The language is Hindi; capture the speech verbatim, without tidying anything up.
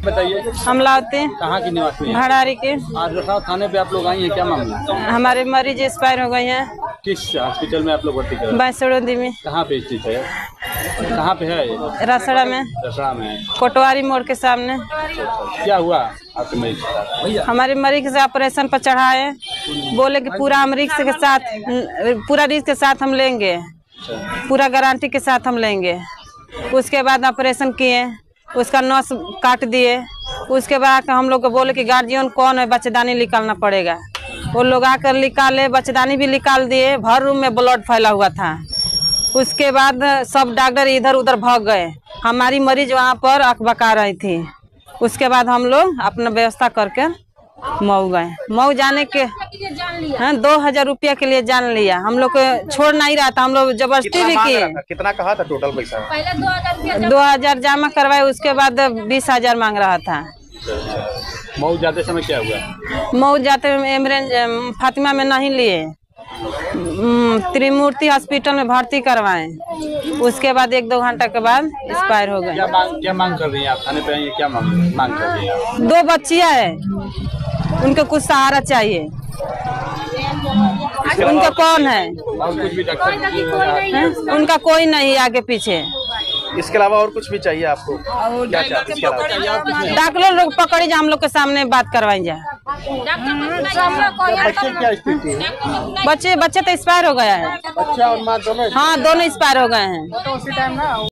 बताइए, हम लाते हैं कहाँ की निवासी हैं? भड़ारी के। आज रसाव थाने पे आप लोग आई हैं, क्या मामला? हमारे मरीज एक्सपायर हो गए हैं। किस हॉस्पिटल में आप लोग भर्ती कर? बैसड़ोदी में। कहाँ पे स्थित है? कहाँ पे है ये? रसड़ा में, रसड़ा में, कोटवारी मोड़ के सामने। क्या हुआ आपके मरीज के साथ? हमारे मरीज से ऑपरेशन पर चढ़ाए, बोले कि पूरा हम रिस्क के साथ पूरा रिस्क के साथ हम लेंगे, पूरा गारंटी के साथ हम लेंगे। उसके बाद ऑपरेशन किए, उसका नस काट दिए। उसके बाद हम लोग को बोले कि गार्जियन कौन है, बच्चेदानी निकालना पड़ेगा। वो लोग आकर निकाले, बच्चेदानी भी निकाल दिए। भर रूम में ब्लड फैला हुआ था। उसके बाद सब डॉक्टर इधर उधर भाग गए। हमारी मरीज वहाँ पर अकबका रही थी। उसके बाद हम लोग अपना व्यवस्था करके मऊ गए। मऊ जाने के हाँ दो हजार रुपया के लिए जान लिया। हम लोग को छोड़ नहीं रहा था, हम लोग जबरदस्ती भी किए। कितना कहा था टोटल पैसा? पहले दो हजार जमा करवाए, उसके बाद बीस हजार मांग रहा था। मऊ जाते समय क्या हुआ? मऊ जाते एम्बुलेंस फातिमा में नहीं लिए, त्रिमूर्ति हॉस्पिटल में भर्ती करवाए। उसके बाद एक दो घंटा के बाद एक्सपायर हो गए। क्या मांग क्या मांग कर रही हैं आप? थाने पे आई हैं, क्या मांग मांग कर रही हैं आप? दो बच्चियां है, उनको कुछ सहारा चाहिए। उनका कौन है? और कुछ भी डॉक्टर? उनका कोई नहीं आगे पीछे। इसके अलावा और कुछ भी चाहिए आपको? क्या चाहते हैं? डॉक्टर लोग पकड़ी जा, हम लोग के सामने बात करवाई जाए। बच्चे क्या स्थिति है? बच्चे बच्चे तो एक्सपायर हो गया है। बच्चा और माँ दोनों? हाँ दोनों एक्सपायर हो गए हैं।